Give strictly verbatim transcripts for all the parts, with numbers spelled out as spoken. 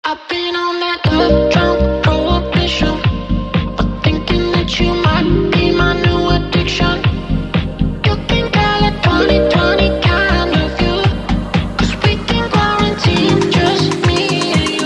I've been on that love drunk prohibition, but thinking that you might be my new addiction. You can call it twenty twenty kind of you, 'cause we can quarantine just me and you.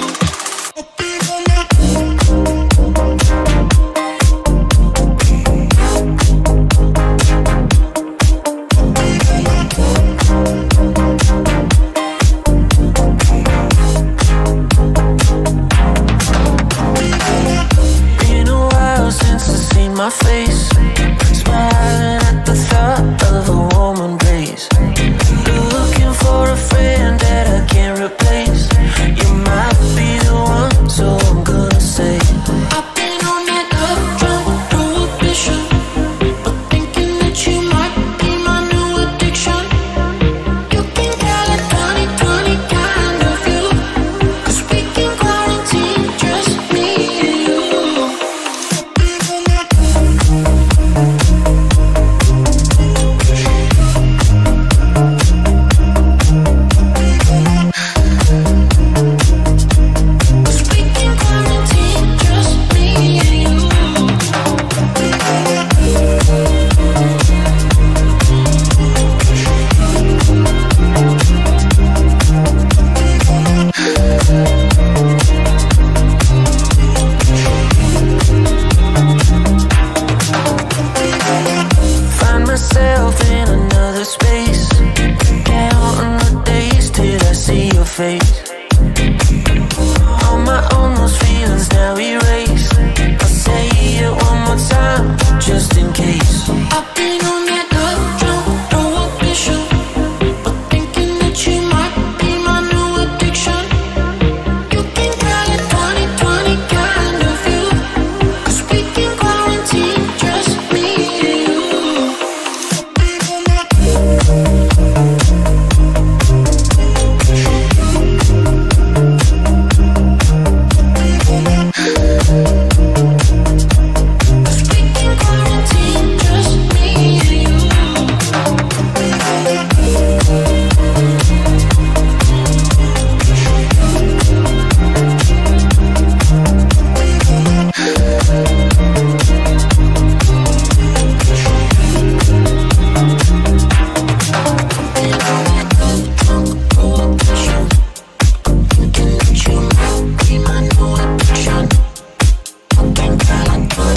My face, smiling at the thought of a warm embrace. Looking for a friend that I can't replace. You might be the one, so I'm gonna say I've been on that love drunk prohibition, but thinking that you might be my new addiction. You can call it twenty twenty kind of you, 'cause we can quarantine just me and you. In another space, counting the days till I see your face. On my own, those feelings now erased. I'll say it one more time, just in case. I've been on that love drunk prohibition, but thinking that you might be my new addiction. You can call it twenty twenty kind of you, 'cause we can quarantine just me and you.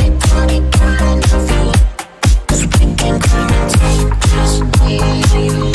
Just me and you.